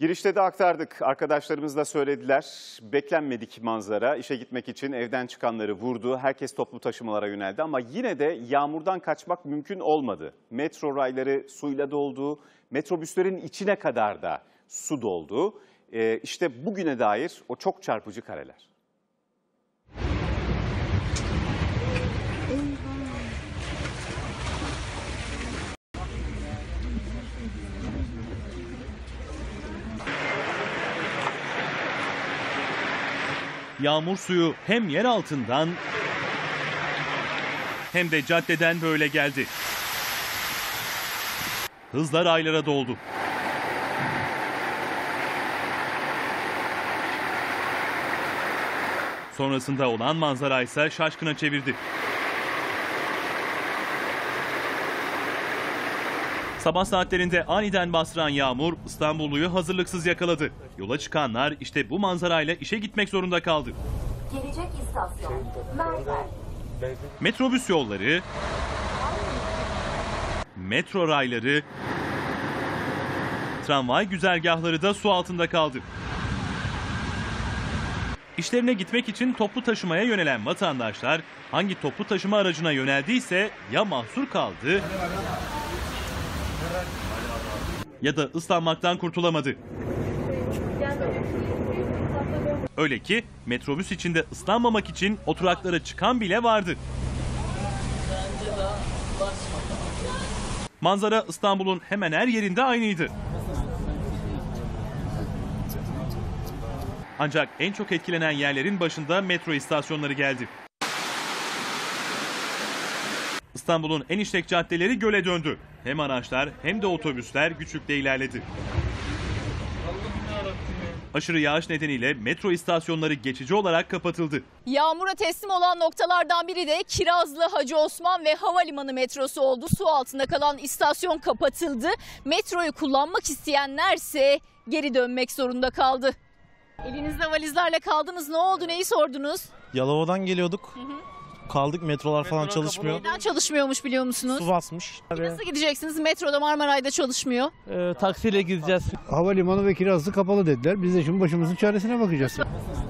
Girişte de aktardık. Arkadaşlarımız da söylediler. Beklenmedik manzara. İşe gitmek için evden çıkanları vurdu. Herkes toplu taşımalara yöneldi ama yine de yağmurdan kaçmak mümkün olmadı. Metro rayları suyla doldu. Metrobüslerin içine kadar da su doldu. İşte bugüne dair o çok çarpıcı kareler. Yağmur suyu hem yer altından hem de caddeden böyle geldi. Hızla raylara doldu. Sonrasında olan manzara ise şaşkına çevirdi. Sabah saatlerinde aniden bastıran yağmur İstanbulluyu hazırlıksız yakaladı. Yola çıkanlar işte bu manzarayla işe gitmek zorunda kaldı. Gelecek istasyon Mermer. Metrobüs yolları, metro rayları, tramvay güzergahları da su altında kaldı. İşlerine gitmek için toplu taşımaya yönelen vatandaşlar hangi toplu taşıma aracına yöneldiyse ya mahsur kaldı ya da ıslanmaktan kurtulamadı. Öyle ki metrobüs içinde ıslanmamak için oturaklara çıkan bile vardı. Manzara İstanbul'un hemen her yerinde aynıydı. Ancak en çok etkilenen yerlerin başında metro istasyonları geldi. İstanbul'un en işlek caddeleri göle döndü. Hem araçlar hem de otobüsler güçlükle ilerledi. Aşırı yağış nedeniyle metro istasyonları geçici olarak kapatıldı. Yağmura teslim olan noktalardan biri de Kirazlı, Hacı Osman ve Havalimanı metrosu oldu. Su altında kalan istasyon kapatıldı. Metroyu kullanmak isteyenlerse geri dönmek zorunda kaldı. Elinizde valizlerle kaldınız. Ne oldu? Neyi sordunuz? Yalova'dan geliyorduk. Kaldık, metrolar falan çalışmıyor. Neden çalışmıyormuş biliyor musunuz? Su basmış. Nasıl gideceksiniz? Metroda Marmaray'da çalışmıyor. Taksiyle gideceğiz. Havalimanı ve Kirazlı kapalı dediler. Biz de şimdi başımızın çaresine bakacağız.